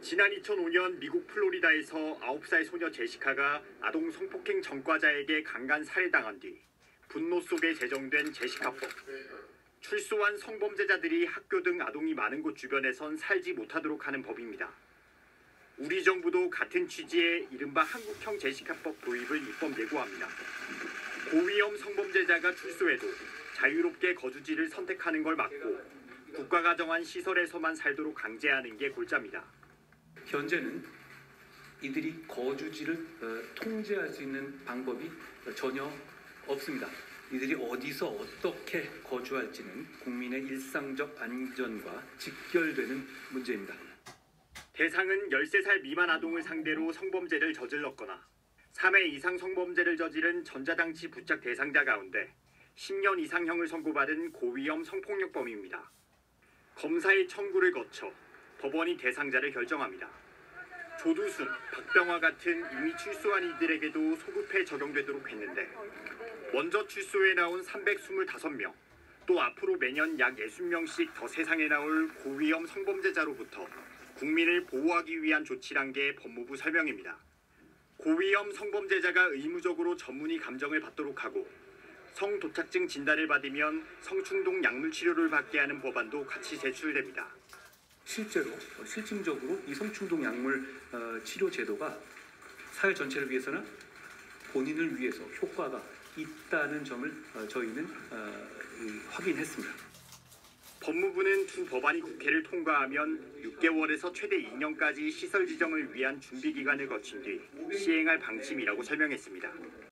지난 2005년 미국 플로리다에서 9살 소녀 제시카가 아동 성폭행 전과자에게 강간 살해당한 뒤 분노 속에 제정된 제시카법. 출소한 성범죄자들이 학교 등 아동이 많은 곳 주변에선 살지 못하도록 하는 법입니다. 우리 정부도 같은 취지의 이른바 한국형 제시카법 도입을 입법 예고합니다. 고위험 성범죄자가 출소해도 자유롭게 거주지를 선택하는 걸 막고 국가가 정한 시설에서만 살도록 강제하는 게 골자입니다. 현재는 이들이 거주지를 통제할 수 있는 방법이 전혀 없습니다. 이들이 어디서 어떻게 거주할지는 국민의 일상적 안전과 직결되는 문제입니다. 대상은 13살 미만 아동을 상대로 성범죄를 저질렀거나 3회 이상 성범죄를 저지른 전자장치 부착 대상자 가운데 10년 이상형을 선고받은 고위험 성폭력범입니다. 검사의 청구를 거쳐 법원이 대상자를 결정합니다. 조두순, 박병화 같은 이미 출소한 이들에게도 소급해 적용되도록 했는데 먼저 출소해 나온 325명, 또 앞으로 매년 약 60명씩 더 세상에 나올 고위험 성범죄자로부터 국민을 보호하기 위한 조치란 게 법무부 설명입니다. 고위험 성범죄자가 의무적으로 전문의 감정을 받도록 하고 성도착증 진단을 받으면 성충동 약물 치료를 받게 하는 법안도 같이 제출됩니다. 실증적으로 이 성충동 약물 치료 제도가 사회 전체를 위해서나 본인을 위해서 효과가 있다는 점을 저희는 확인했습니다. 법무부는 두 법안이 국회를 통과하면 6개월에서 최대 2년까지 시설 지정을 위한 준비 기간을 거친 뒤 시행할 방침이라고 설명했습니다.